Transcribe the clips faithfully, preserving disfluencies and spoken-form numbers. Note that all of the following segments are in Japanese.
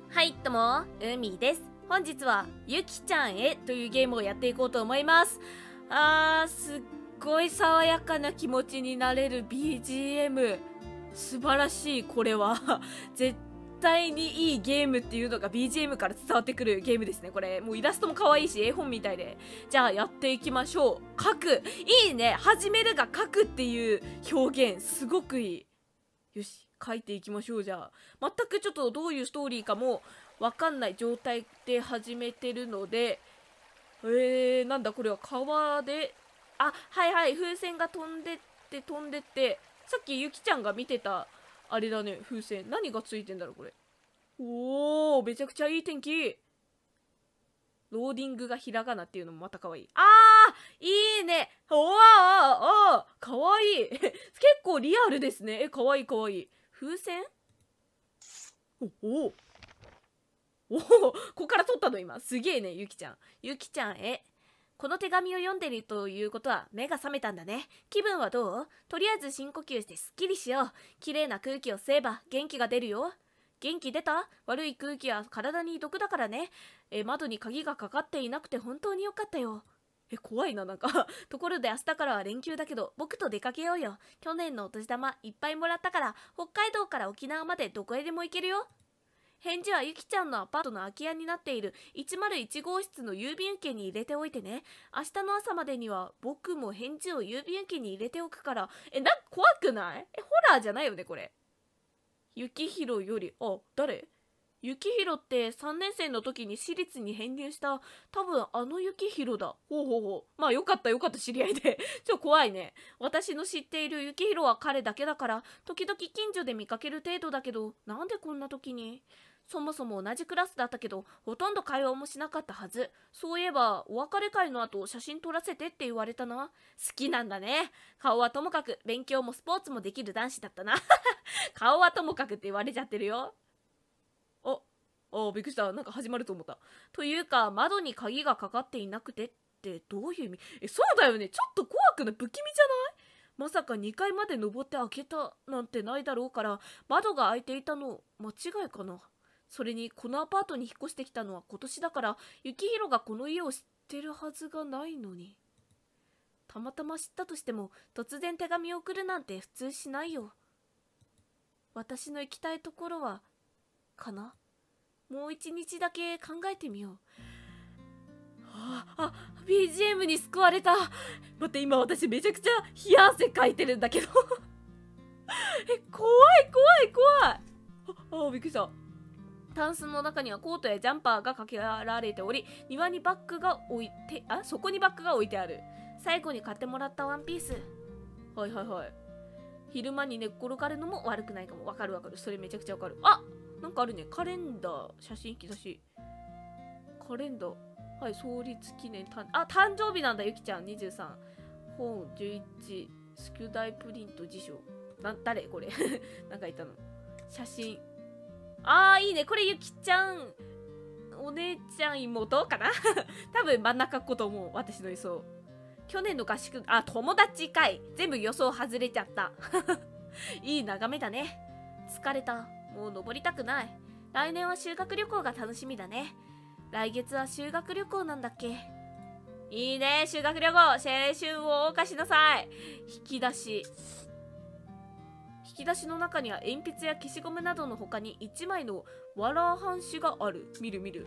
はい、どうも、海です。本日は、ゆきちゃんへというゲームをやっていこうと思います。あー、すっごい爽やかな気持ちになれる ビージーエム。素晴らしい、これは。絶対にいいゲームっていうのが ビージーエム から伝わってくるゲームですね。これ、もうイラストも可愛いし、絵本みたいで。じゃあ、やっていきましょう。書く。いいね。始めるが書くっていう表現、すごくいい。よし。書いていきましょう。じゃあ全くちょっとどういうストーリーかもわかんない状態で始めてるので、えー、なんだこれは川で、あ、はいはい、風船が飛んでって飛んでって、さっきゆきちゃんが見てたあれだね。風船何がついてんだろうこれ。おー、めちゃくちゃいい天気。ローディングがひらがなっていうのもまた可愛い。あー、いいね。おーおーおー、かわいい。結構リアルですね。え、かわいいかわいい。風船？おおおお、ここから撮ったの今。すげえね、ゆきちゃん。ゆきちゃんへ。この手紙を読んでるということは目が覚めたんだね。気分はどう？とりあえず深呼吸してすっきりしよう。綺麗な空気を吸えば元気が出るよ。元気出た？悪い空気は体に毒だからね。え、窓に鍵がかかっていなくて本当によかったよ。え、怖いな、なんか。ところで明日からは連休だけど、僕と出かけようよ。去年のお年玉いっぱいもらったから、北海道から沖縄までどこへでも行けるよ。返事はゆきちゃんのアパートの空き家になっているいちまるいち号室の郵便受けに入れておいてね。明日の朝までには僕も返事を郵便受けに入れておくから。え、なんか怖くない？え、ホラーじゃないよね、これ。ゆきひろより、あ、誰？ゆきひろってさんねん生の時に私立に編入した多分あのゆきひろだ。ほうほうほう。まあよかったよかった、知り合いで。ちょっと怖いね。私の知っているゆきひろは彼だけだから時々近所で見かける程度だけど、なんでこんな時に。そもそも同じクラスだったけどほとんど会話もしなかったはず。そういえばお別れ会の後写真撮らせてって言われたな。好きなんだね。顔はともかく勉強もスポーツもできる男子だったな。顔はともかくって言われちゃってるよ。あ、あ、びっくりした。なんか始まると思った。というか、窓に鍵がかかっていなくてってどういう意味？え、そうだよね。ちょっと怖くない？不気味じゃない？まさかにかいまで登って開けたなんてないだろうから、窓が開いていたの間違いかな。それに、このアパートに引っ越してきたのは今年だから、ゆきひろがこの家を知ってるはずがないのに。たまたま知ったとしても、突然手紙を送るなんて普通しないよ。私の行きたいところは、かな？もう一日だけ考えてみよう。ああ、ビージーエム に救われた。待って、今私めちゃくちゃ冷や汗かいてるんだけど。え、怖い怖い怖い。ああ、びっくりした。タンスの中にはコートやジャンパーがかけられており、庭にバッグが置いて、あ、そこにバッグが置いてある。最後に買ってもらったワンピース。はいはいはい。昼間に寝っ転がるのも悪くないかも。わかるわかる。それめちゃくちゃわかる。あ、なんかあるね。カレンダー、写真引き出し。カレンダー。はい、創立記念。たあ、誕生日なんだ、ゆきちゃん。にじゅうさん。本じゅういち。宿題プリント辞書。な、誰これ。なんかいたの。写真。あー、いいね。これゆきちゃん。お姉ちゃん妹かな。多分真ん中っ子と思う。私の予想。去年の合宿、あ、友達かい。全部予想外れちゃった。いい眺めだね。疲れた。もう登りたくない。来年は修学旅行が楽しみだね。来月は修学旅行なんだっけ。いいね、修学旅行。青春を謳歌しなさい。引き出し。引き出しの中には鉛筆や消しゴムなどの他にいちまいのワラー半紙がある。見る見る。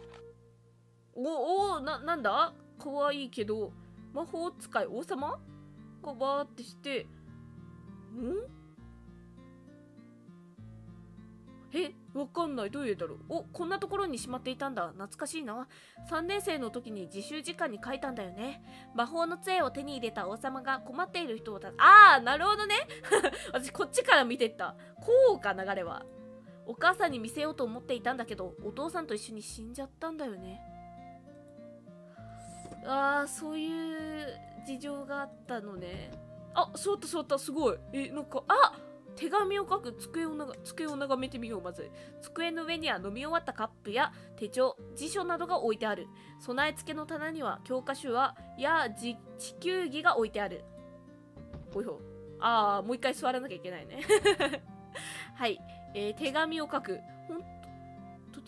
おお、な、なんだ？かわいいけど、魔法使い王様がバーってして、ん？え、わかんない。どういうだろう。お、こんなところにしまっていたんだ。懐かしいな。さんねん生の時に自習時間に書いたんだよね。魔法の杖を手に入れた王様が困っている人をた、あー、なるほどね。私こっちから見てった。こうか、流れは。お母さんに見せようと思っていたんだけど、お父さんと一緒に死んじゃったんだよね。あー、そういう事情があったのね。あ、座った座った。すごい。え、なんか、あ、手紙を書く机をなが机を眺めてみよう。まず机の上には飲み終わったカップや手帳、辞書などが置いてある。備え付けの棚には教科書はや地球儀が置いてある。ほいほ。ああ、もう一回座らなきゃいけないね。はい、えー、手紙を書く。ほん途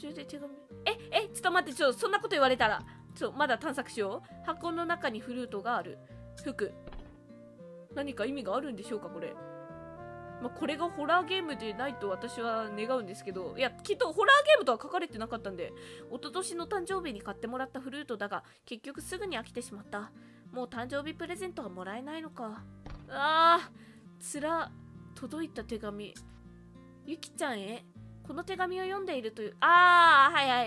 中で手紙。え、え、ちょっと待って、ちょ、そんなこと言われたら。ちょ、まだ探索しよう。箱の中にフルートがある。服。何か意味があるんでしょうか、これ。まあ、これがホラーゲームでないと私は願うんですけど、いや、きっとホラーゲームとは書かれてなかったんで、一昨年の誕生日に買ってもらったフルートだが、結局すぐに飽きてしまった。もう誕生日プレゼントはもらえないのか。あー、つら、届いた手紙。ゆきちゃんへ、この手紙を読んでいるという、あー、はいはい。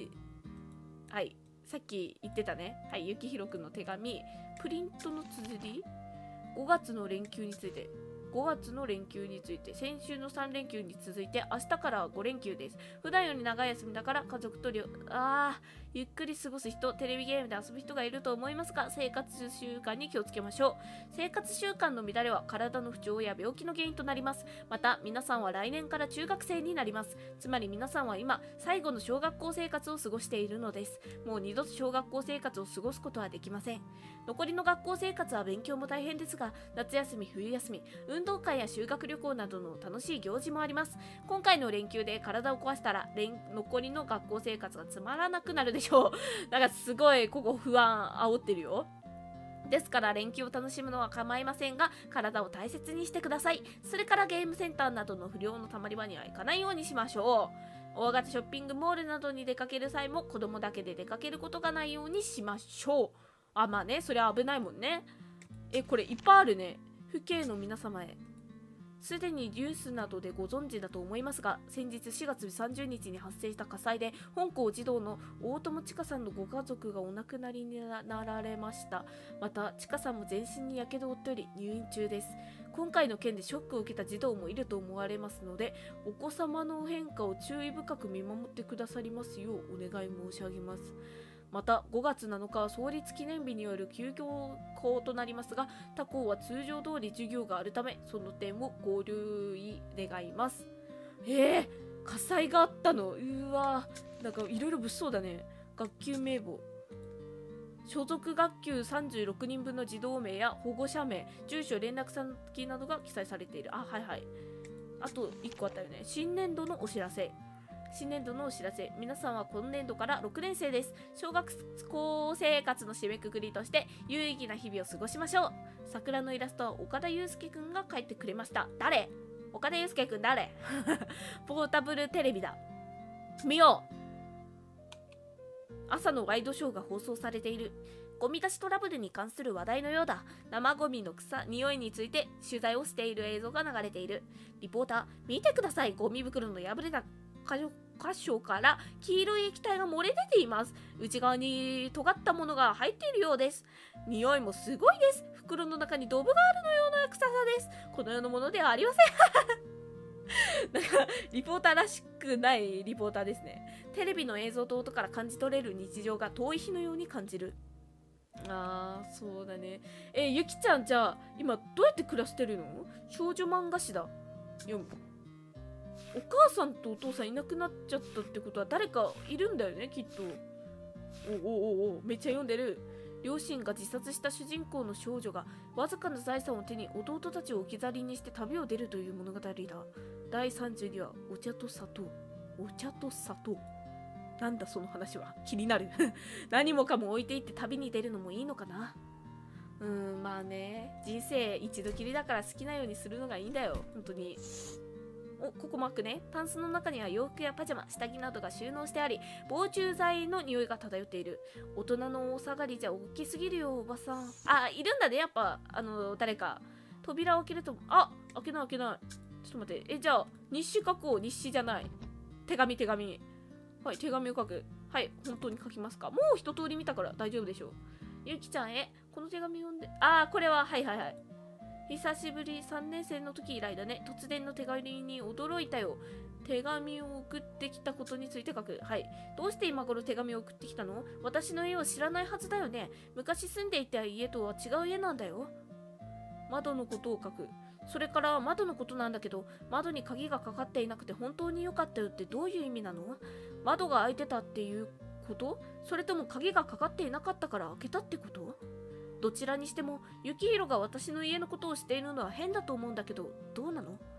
はい、さっき言ってたね。はい、ゆきひろくんの手紙。プリントの綴り ?ご 月の連休について。ごがつの連休について、先週のさん連休に続いて明日からはご連休です。普段より長い休みだから家族とりょあーゆっくり過ごす人、テレビゲームで遊ぶ人がいると思いますが、生活習慣に気をつけましょう。生活習慣の乱れは体の不調や病気の原因となります。また皆さんは来年から中学生になります。つまり皆さんは今最後の小学校生活を過ごしているのです。もう二度と小学校生活を過ごすことはできません。残りの学校生活は勉強も大変ですが、夏休み、冬休み、運動会や修学旅行などの楽しい行事もあります。今回の連休で体を壊したら残りの学校生活がつまらなくなるでしょう。だからすごいここ不安煽ってるよ。ですから連休を楽しむのは構いませんが、体を大切にしてください。それからゲームセンターなどの不良のたまり場には行かないようにしましょう。大型ショッピングモールなどに出かける際も子供だけで出かけることがないようにしましょう。あ、まあね、それは危ないもんね。え、これいっぱいあるね。父兄の皆様へ。すでにニュースなどでご存知だと思いますが、先日しがつさんじゅうにちに発生した火災で本校児童の大友千佳さんのご家族がお亡くなりになられました。また千佳さんも全身にやけどを負っており入院中です。今回の件でショックを受けた児童もいると思われますので、お子様の変化を注意深く見守ってくださりますようお願い申し上げます。またごがつなのかは創立記念日による休業となりますが、他校は通常通り授業があるため、その点をご留意願います。えー、火災があったの。うわー、なんかいろいろ物騒だね。学級名簿、所属学級さんじゅうろくにんぶんの児童名や保護者名、住所、連絡先などが記載されている。あ、はいはい。あといっこあったよね。新年度のお知らせ。新年度のお知らせ。皆さんは今年度からろくねん生です。小学校生活の締めくくりとして有意義な日々を過ごしましょう。桜のイラストは岡田祐介くんが描いてくれました。誰？岡田祐介くん誰？ポータブルテレビだ。見よう。朝のワイドショーが放送されている。ゴミ出しトラブルに関する話題のようだ。生ゴミの草、匂いについて取材をしている映像が流れている。リポーター、見てください。ゴミ袋の破れた箇所から黄色い液体が漏れ出ています。内側に尖ったものが入っているようです。匂いもすごいです。袋の中にドブがあるのような臭さです。この世のものではありません。なんかリポーターらしくないリポーターですね。テレビの映像と音から感じ取れる日常が遠い日のように感じる。あー、そうだね。え、ゆきちゃん、じゃあ今どうやって暮らしてるの？少女漫画誌だ。読む。お母さんとお父さんいなくなっちゃったってことは誰かいるんだよね、きっと。おおおお、めっちゃ読んでる。両親が自殺した主人公の少女がわずかな財産を手に弟たちを置き去りにして旅を出るという物語だ。だいさんじゅうにわ、お茶と砂糖。お茶と砂糖。なんだその話は。気になる。何もかも置いていって旅に出るのもいいのかな。うーん、まあね、人生一度きりだから好きなようにするのがいいんだよ、本当に。お、ここマックね。タンスの中には洋服やパジャマ、下着などが収納してあり、防虫剤の匂いが漂っている。大人の大下がりじゃ大きすぎるよ、おばさん。あ、いるんだね、やっぱ、あの、誰か。扉を開けると、あ、開けない開けない。ちょっと待って。え、じゃあ、日誌書こう。日誌じゃない。手紙、手紙。はい、手紙を書く。はい、本当に書きますか。もう一通り見たから大丈夫でしょう。ゆきちゃんへ、この手紙読んで、あー、これは、はいはいはい。久しぶり、さんねん生の時以来だね。突然の手紙に驚いたよ。手紙を送ってきたことについて書く。はい。どうして今頃手紙を送ってきたの？私の家を知らないはずだよね。昔住んでいた家とは違う家なんだよ。窓のことを書く。それから窓のことなんだけど、窓に鍵がかかっていなくて本当に良かったよってどういう意味なの？窓が開いてたっていうこと？それとも鍵がかかっていなかったから開けたってこと？どちらにしても、ユキヒロが私の家のことをしているのは変だと思うんだけど、どうなの？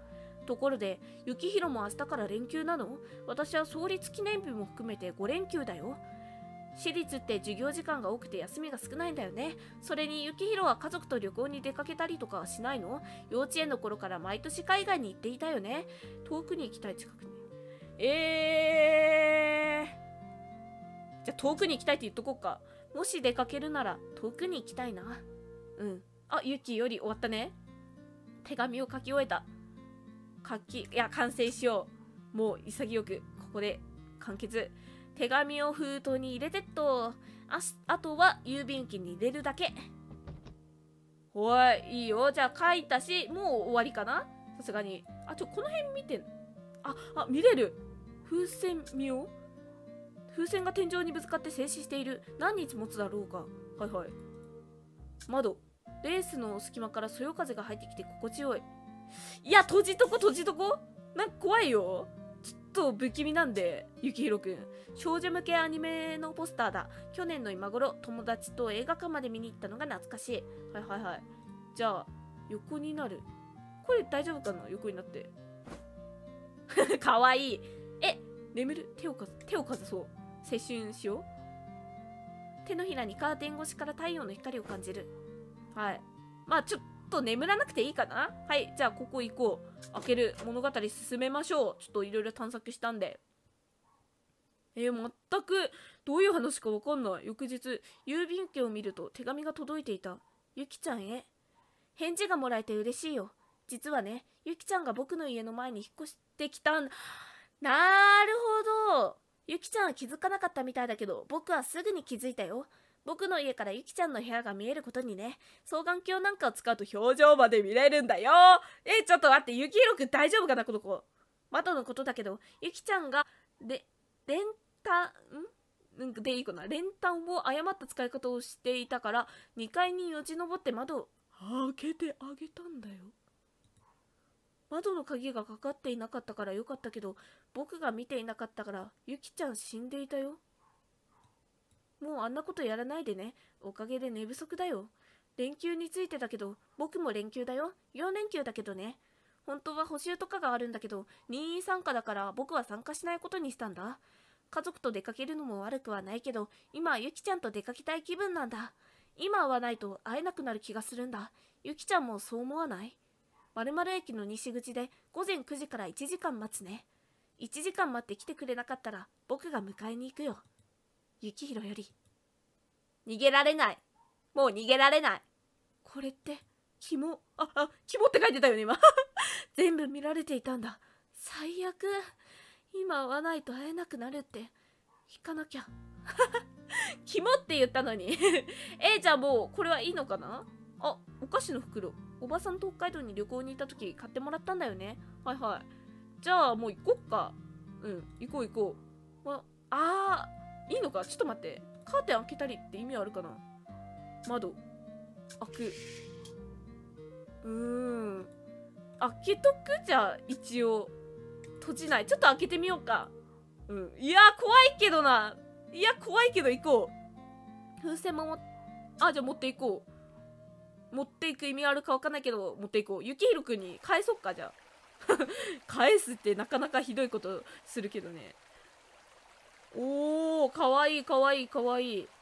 ところで、幸宏も明日から連休なの？私は創立記念日も含めてご連休だよ。私立って授業時間が多くて休みが少ないんだよね。それに幸宏は家族と旅行に出かけたりとかはしないの？幼稚園の頃から毎年海外に行っていたよね。遠くに行きたい、近くに。えー。じゃあ遠くに行きたいって言っとこうか。もし出かけるなら遠くに行きたいな。うん。あ、ユキより終わったね。手紙を書き終えた。書き、いや、完成しよう。もう潔く、ここで完結。手紙を封筒に入れてっと。あ, あとは郵便機に入れるだけ。おい、いいよ。じゃあ書いたし、もう終わりかな？さすがに。あ、ちょ、この辺見て。あ、あ、見れる。風船見よう。風船が天井にぶつかって静止している。何日持つだろうか。はいはい。窓。レースの隙間からそよ風が入ってきて心地よい。いや、閉じとこ閉じとこ。なんか怖いよ。ちょっと不気味なんで、幸宏くん。少女向けアニメのポスターだ。去年の今頃、友達と映画館まで見に行ったのが懐かしい。はいはいはい。じゃあ、横になる。これ大丈夫かな？横になって。かわいい。え、眠る？手をかず、手をかざそう。青春しよう。手のひらにカーテン越しから太陽の光を感じる。はい。まあちょっと眠らなくていいかな。はい。じゃあここ行こう。開ける物語進めましょう。ちょっといろいろ探索したんで。えー、全くどういう話かわかんない。翌日、郵便受けを見ると手紙が届いていた。ゆきちゃんへ。返事がもらえて嬉しいよ。実はね、ゆきちゃんが僕の家の前に引っ越してきたん。なるほど。ゆきちゃんは気づかなかったみたいだけど、僕はすぐに気づいたよ。僕の家からゆきちゃんの部屋が見えることにね。双眼鏡なんかを使うと表情まで見れるんだよ。え、ちょっと待って、ゆきひろくん大丈夫かな、この子。窓のことだけど、ゆきちゃんが、で、練炭、んんでいいかな、練炭を誤った使い方をしていたから、にかいによじ登って窓を開けてあげたんだよ。窓の鍵がかかっていなかったからよかったけど、僕が見ていなかったからゆきちゃん死んでいたよ。もうあんなことやらないでね。おかげで寝不足だよ。連休についてだけど、僕も連休だよ。よん連休だけどね。本当は補習とかがあるんだけど、任意参加だから僕は参加しないことにしたんだ。家族と出かけるのも悪くはないけど、今はゆきちゃんと出かけたい気分なんだ。今会わないと会えなくなる気がするんだ。ゆきちゃんもそう思わない？〇〇駅の西口で午前くじからいちじかん待つね。いちじかん待って来てくれなかったら僕が迎えに行くよ。ゆきひろより。逃げられない。もう逃げられない。これって、キモ、あ、あ、キモって書いてたよね、今。全部見られていたんだ。最悪。今会わないと会えなくなるって。引かなきゃ。キモって言ったのに。え、じゃあもう、これはいいのかな？あ、お菓子の袋。おばさんと北海道に旅行に行った時買ってもらったんだよね。はいはい。じゃあもう行こっか。うん、行こう行こう。ま、あー、いいのか？ちょっと待って。カーテン開けたりって意味あるかな？窓。開く。うーん。開けとく？じゃあ、一応。閉じない。ちょっと開けてみようか。うん。いやー、怖いけどな。いや、怖いけど行こう。風船もも、あ、じゃあ持っていこう。持っていく意味あるかわかんないけど、持っていこう。ゆきひろくんに返そっか、じゃあ。返すってなかなかひどいことするけどね。おー、かわいいかわいいかわいい。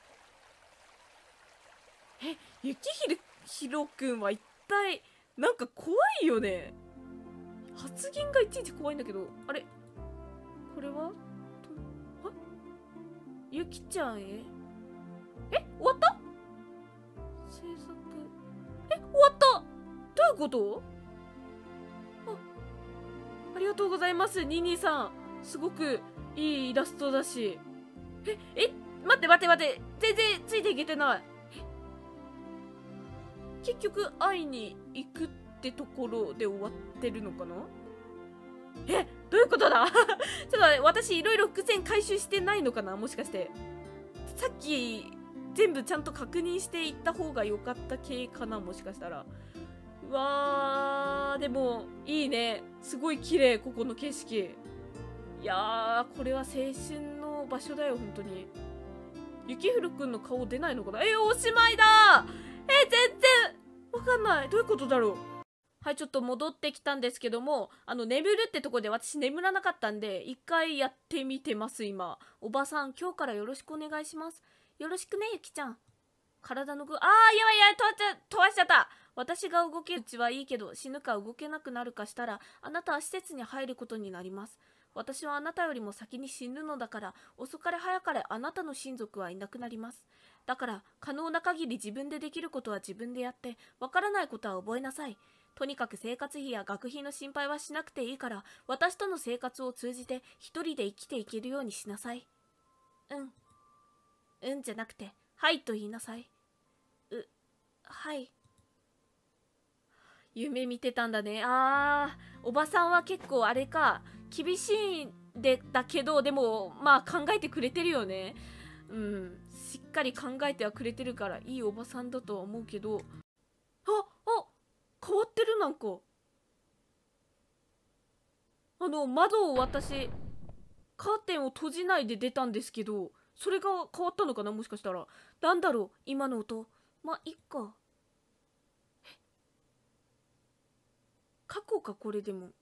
え、ゆきひろくんは一体、なんか怖いよね。発言がいちいち怖いんだけど、あれこれはあゆきちゃんへえ終わった制作え終わったどういうこと？あ、ありがとうございます、ニーニーさん。すごくいいイラストだし。え、え、待って待って待って。全然ついていけてない。結局会いに行くってところで終わってるのかな？え、どういうことだ？ちょっと待って、私いろいろ伏線回収してないのかな？もしかして。さっき全部ちゃんと確認していった方が良かった系かな？もしかしたら。うわー、でもいいね。すごい綺麗、ここの景色。いやー、これは青春の場所だよ、本当に。ゆきひろくんの顔出ないのかな？えー、おしまいだー。えー、全然わかんない。どういうことだろう。 はい、ちょっと戻ってきたんですけども、あの、眠るってとこで私眠らなかったんで、一回やってみてます、今。おばさん、今日からよろしくお願いします。よろしくね、ゆきちゃん。体の具、あー、やばいやばい、飛ばしちゃ、飛ばしちゃった。私が動けるうちはいいけど、死ぬか動けなくなるかしたら、あなたは施設に入ることになります。私はあなたよりも先に死ぬのだから、遅かれ早かれあなたの親族はいなくなります。だから、可能な限り自分でできることは自分でやって、わからないことは覚えなさい。とにかく生活費や学費の心配はしなくていいから、私との生活を通じて一人で生きていけるようにしなさい。うん。うんじゃなくて、はいと言いなさい。う、はい。夢見てたんだね。あー、おばさんは結構あれか、厳しいんでだけど、でも、まあ考えてくれてるよね。うん。しっかり考えてはくれてるから、いいおばさんだとは思うけど、あ、あ、変わってるなんか。あの、窓を私、カーテンを閉じないで出たんですけど、それが変わったのかなもしかしたら。なんだろう今の音。まあ、いっか。過去かこれでも。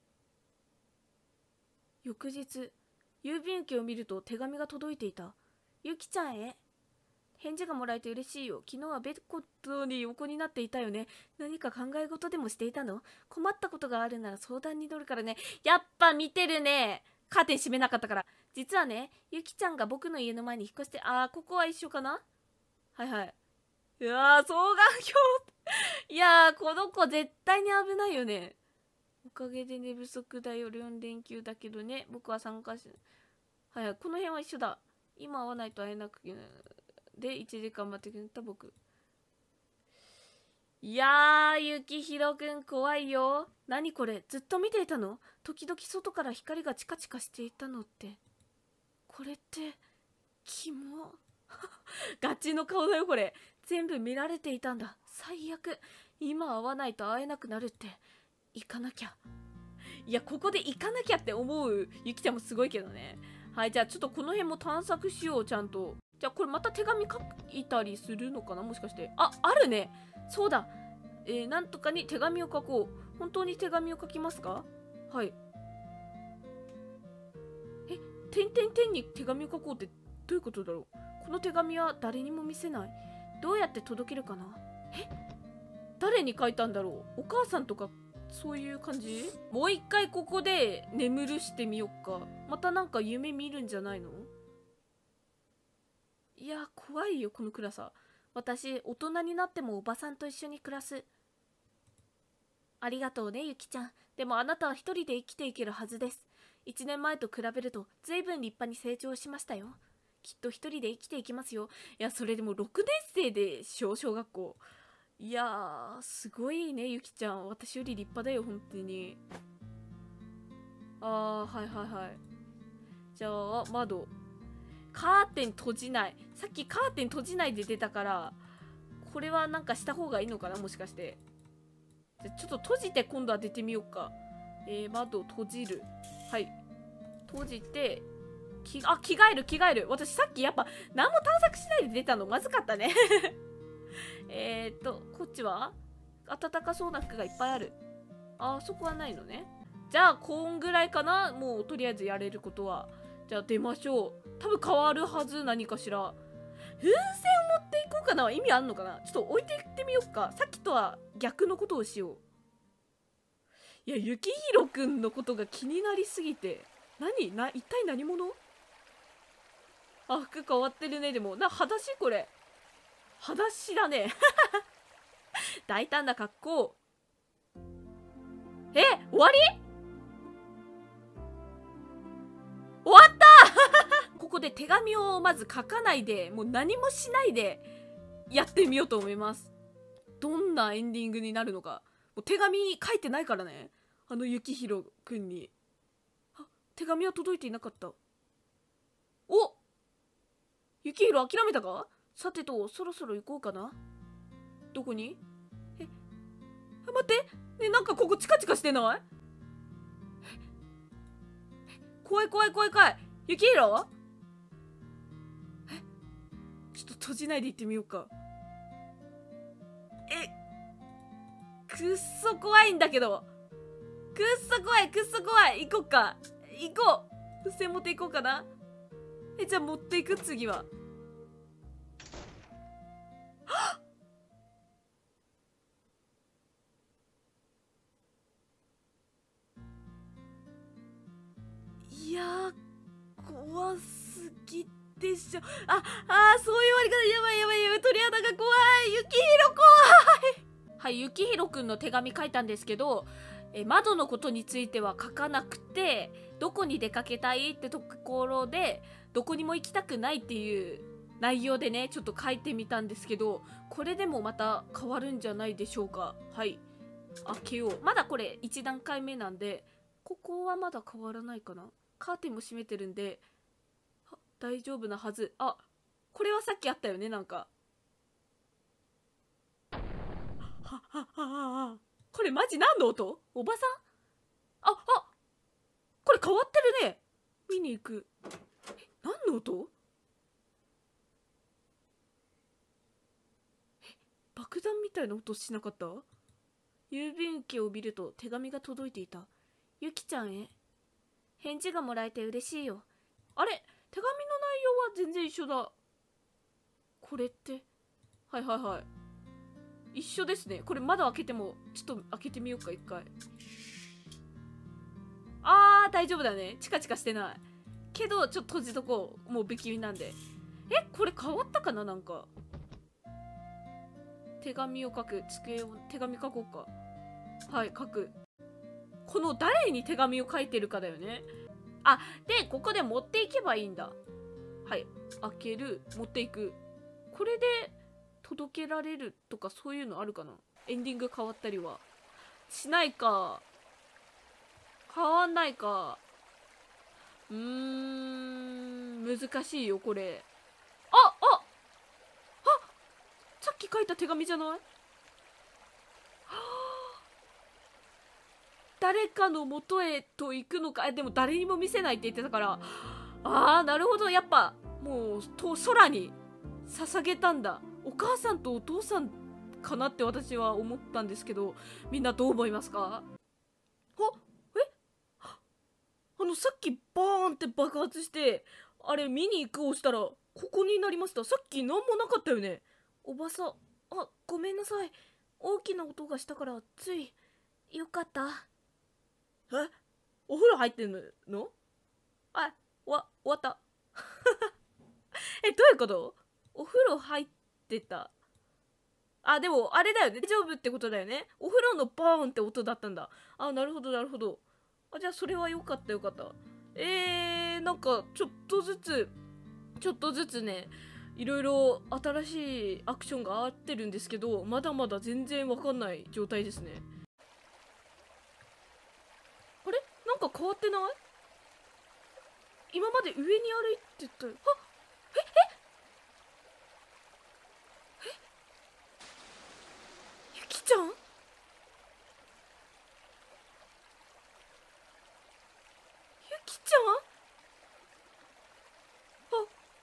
翌日、郵便受けを見ると手紙が届いていた。ゆきちゃんへ。返事がもらえて嬉しいよ。昨日はベッドに横になっていたよね。何か考え事でもしていたの？困ったことがあるなら相談に乗るからね。やっぱ見てるね。カーテン閉めなかったから。実はね、ゆきちゃんが僕の家の前に引っ越して、あー、ここは一緒かな？はいはい。うわー、双眼鏡いやー、この子絶対に危ないよね。おかげで寝不足だよ。よん連休だけどね。僕は参加し、はいはい、この辺は一緒だ。今会わないと会えなくて、で、いちじかん待ってくれた僕。いやー、ゆきひろくん怖いよ。何これ、ずっと見ていたの？時々外から光がチカチカしていたのって。これって、キモ。ガチの顔だよ、これ。全部見られていたんだ。最悪。今会わないと会えなくなるって。行かなきゃ。いや、ここで行かなきゃって思うゆきちゃんもすごいけどね。はい、じゃあちょっとこの辺も探索しよう、ちゃんと。じゃあこれまた手紙書いたりするのかなもしかして。あ、あるね。そうだ。えー、なんとかに手紙を書こう。本当に手紙を書きますか？はい。え、てんてんてんに手紙を書こうってどういうことだろう？この手紙は誰にも見せない。どうやって届けるかな？え？誰に書いたんだろう？お母さんとかそういう感じ？もう一回ここで眠るしてみよっか。またなんか夢見るんじゃないの？いや、怖いよ、この暗さ。私、大人になってもおばさんと一緒に暮らす。ありがとうね、ゆきちゃん。でもあなたは一人で生きていけるはずです。一年前と比べると、ずいぶん立派に成長しましたよ。きっと一人で生きていきますよ。いや、それでもろくねん生でしょ、小学校。いやー、すごいね、ゆきちゃん。私より立派だよ、本当に。あー、はいはいはい。じゃあ、窓。カーテン閉じない。さっきカーテン閉じないで出たから、これはなんかした方がいいのかなもしかして。じゃちょっと閉じて今度は出てみようか。えー、窓閉じる。はい。閉じて、き、あ、着替える着替える。私さっきやっぱ何も探索しないで出たのまずかったね。えっと、こっちは暖かそうな服がいっぱいある。あ、そこはないのね。じゃあ、こんぐらいかなもうとりあえずやれることは。じゃあ出ましょう。多分変わるはず、何かしら。風船を持っていこうかな意味あんのかなちょっと置いていってみようか。さっきとは逆のことをしよう。いや、ゆきひろくんのことが気になりすぎて。何な、一体何者？あ、服変わってるね。でも、な、裸足これ。裸足だね。大胆な格好。え、終わり？終わったここで手紙をまず書かないで、もう何もしないでやってみようと思います。どんなエンディングになるのか。もう手紙書いてないからね。あのゆきひろくんに。あ、手紙は届いていなかった。お！ゆきひろ諦めたか？さてと、そろそろ行こうかな。どこに？え、待って。ね、なんかここチカチカしてない？怖い怖い怖い怖い。ゆきひろ？え、ちょっと閉じないで行ってみようか。え、くくっそ怖いんだけど。くっそ怖いくっそ怖い。行こっか。行こう。付箋持っていこうかな。え、じゃあ持っていく次は。いやー、怖すぎでしょ。あ、あー、そういう終わり方。やばいやばいやばい。鳥肌が怖い。ゆきひろ怖い。はい、ゆきひろくんの手紙書いたんですけど、え窓のことについては書かなくて、どこに出かけたいってところで、どこにも行きたくないっていう内容でね、ちょっと書いてみたんですけど、これでもまた変わるんじゃないでしょうか。はい。開けよう。まだこれいち段階目なんで、ここはまだ変わらないかな。カーテンも閉めてるんで、大丈夫なはず。あ、これはさっきあったよね、なんか。はははは。これマジ何の音？おばさん？あ、あ、これ変わってるね。見に行く。え、何の音？え、爆弾みたいな音しなかった？郵便受けを見ると手紙が届いていた。ゆきちゃんへ。返事がもらえて嬉しいよ。あれ？手紙の内容は全然一緒だ。これって。はいはいはい。一緒ですね。これ窓開けても、ちょっと開けてみようか、一回。あー、大丈夫だね。チカチカしてない。けど、ちょっと閉じとこう。もう不気味なんで。え、これ変わったかな、なんか。手紙を書く。机を、手紙書こうか。はい、書く。この誰に手紙を書いてるかだよね。あ、で、ここで持っていけばいいんだ。はい。開ける。持っていく。これで届けられるとかそういうのあるかな。エンディング変わったりはしないか。変わんないか。うーん、難しいよこれ。あああ、さっき書いた手紙じゃない？はあ、誰かの元へと行くのか。え、でも誰にも見せないって言ってたから。あー、なるほど。やっぱもうと空に捧げたんだ。お母さんとお父さんかなって私は思ったんですけど、みんなどう思いますか？あ、え、あのさっきバーンって爆発してあれ見に行くをしたらここになりました。さっき何もなかったよね。おばさん、あ、ごめんなさい。大きな音がしたからつい。よかった。え、お風呂入ってんの？あ、わ、終わった。え、どういうこと？お風呂入ってた。あ、でもあれだよね。大丈夫ってことだよね。お風呂のバーンって音だったんだ。あ、なるほどなるほど。あ、じゃあそれはよかったよかった。えー、なんかちょっとずつちょっとずつね、いろいろ新しいアクションがあってるんですけど、まだまだ全然わかんない状態ですね。あれ？なんか変わってない？今まで上に歩いてたよ。あ、えええ、ゆきちゃん？ゆきちゃん？あ、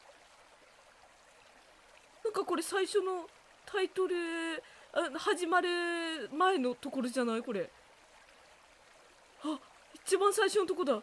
なんかこれ最初のタイトル、あ、始まる前のところじゃないこれ。あ、一番最初のとこだ。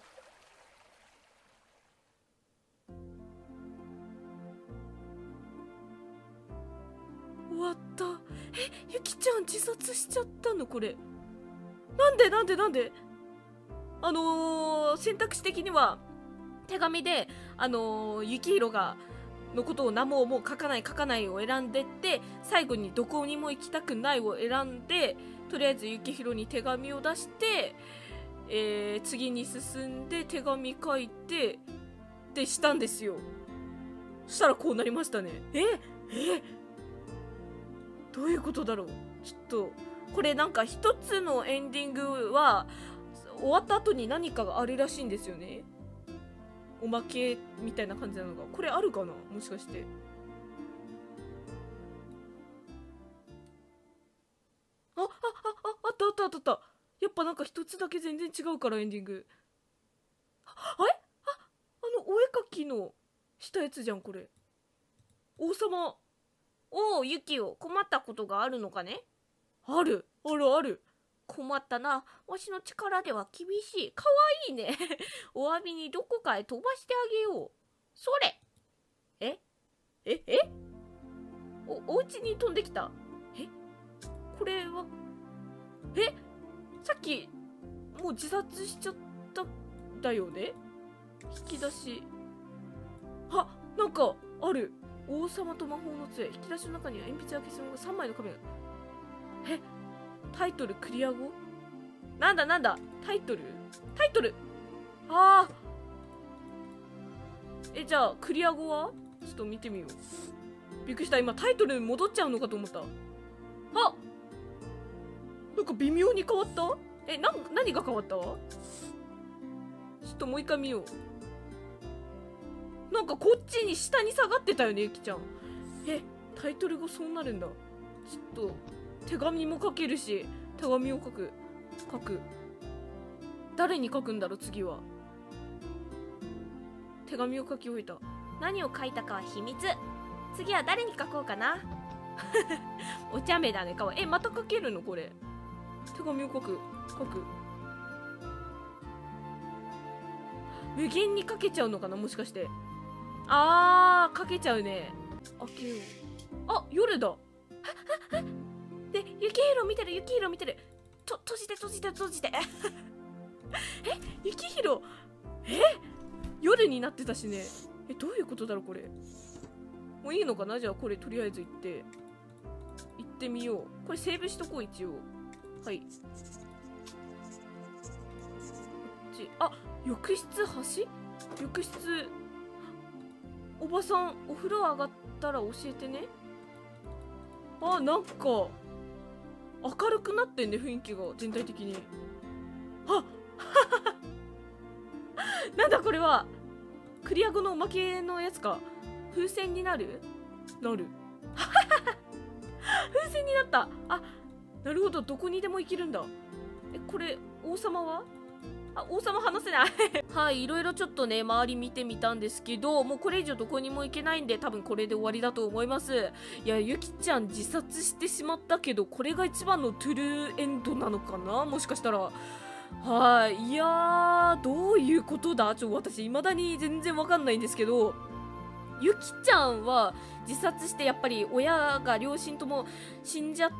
終わった。え、ゆきちゃん自殺しちゃったのこれ。なんでなんでなんで？あのー、選択肢的には手紙であのー、ゆきひろがのことを何ももう書かない書かないを選んでって、最後にどこにも行きたくないを選んで、とりあえずゆきひろに手紙を出して、えー、次に進んで手紙書いてってしたんですよ。そしたらこうなりましたね。ええ、どういうことだろう。ちょっとこれなんか一つのエンディングは終わった後に何かがあるらしいんですよね。おまけみたいな感じなのが。これあるかな、もしかして。あああああったあったあったあった。やっぱなんか一つだけ全然違うからエンディング。あれ、あ、あのお絵かきのしたやつじゃんこれ。王様。おお、ユキオ、困ったことがあるのかね？ある。 あるある。困ったな。わしの力では厳しい。かわいいね。お詫びにどこかへ飛ばしてあげよう。それ。えええお、お家に飛んできた。えこれは、えさっき、もう自殺しちゃったんだよね。引き出し。あ、なんか、ある。王様と魔法の杖。引き出しの中には鉛筆や消しゴムがさんまいの紙が。えタイトルクリア後。なんだなんだタイトルタイトルああえ、じゃあクリア後はちょっと見てみよう。びっくりした。今タイトルに戻っちゃうのかと思った。あ、なんか微妙に変わった。え、な、何が変わった。ちょっともう一回見よう。なんかこっちに下に下がってたよね、ゆきちゃん。え、タイトル後そうなるんだ。ちょっと手紙も書けるし、手紙を書く書く誰に書くんだろう。次は手紙を書き終えた。何を書いたかは秘密。次は誰に書こうかな。お茶目だね。かわいい。え、また書けるのこれ。手紙を書く書く無限に書けちゃうのかな、もしかして。あー、書けちゃうね。開けよう。あ、夜だ。で、雪広見てる、雪広見てる。と、閉じて閉じて閉じて。え、雪広。え、夜になってたしね。え、どういうことだろうこれ。もういいのかな。じゃあこれとりあえず行って行ってみよう。これセーブしとこう一応。はい。こっち。あ、浴室端。浴室。おばさんお風呂上がったら教えてね。あ、なんか明るくなってんね、雰囲気が全体的に。あなんだこれは。クリア後のおまけのやつか。風船になるなる風船になった。あ、なるほど。どこにでも行けるんだ。え、これ王様は。あ、王様話せないはい、いろいろちょっとね周り見てみたんですけど、もうこれ以上どこにも行けないんで多分これで終わりだと思います。いや、ゆきちゃん自殺してしまったけど、これが一番のトゥルーエンドなのかな、もしかしたら。はい、いやー、どういうことだ。ちょっと私未だに全然わかんないんですけど、ゆきちゃんは自殺してやっぱり親が両親とも死んじゃって、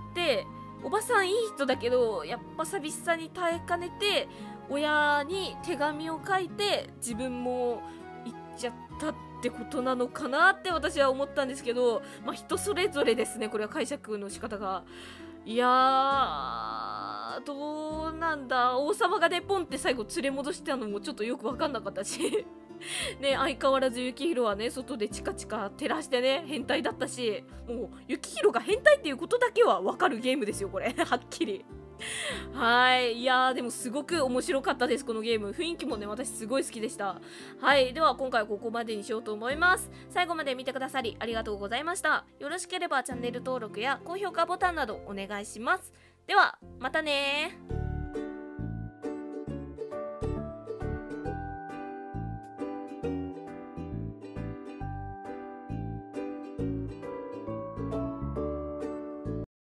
おばさんいい人だけどやっぱ寂しさに耐えかねて親に手紙を書いて自分も行っちゃったってことなのかなって私は思ったんですけど、まあ人それぞれですね、これは解釈の仕方が。いやー、どうなんだ。王様がねポンって最後連れ戻したのもちょっとよく分かんなかったしね、相変わらず雪広はね外でチカチカ照らしてね変態だったし、もう雪広が変態っていうことだけは分かるゲームですよこれはっきり。はい、いやーでもすごく面白かったですこのゲーム。雰囲気もね私すごい好きでした。はい、では今回はここまでにしようと思います。最後まで見てくださりありがとうございました。よろしければチャンネル登録や高評価ボタンなどお願いします。ではまたねー。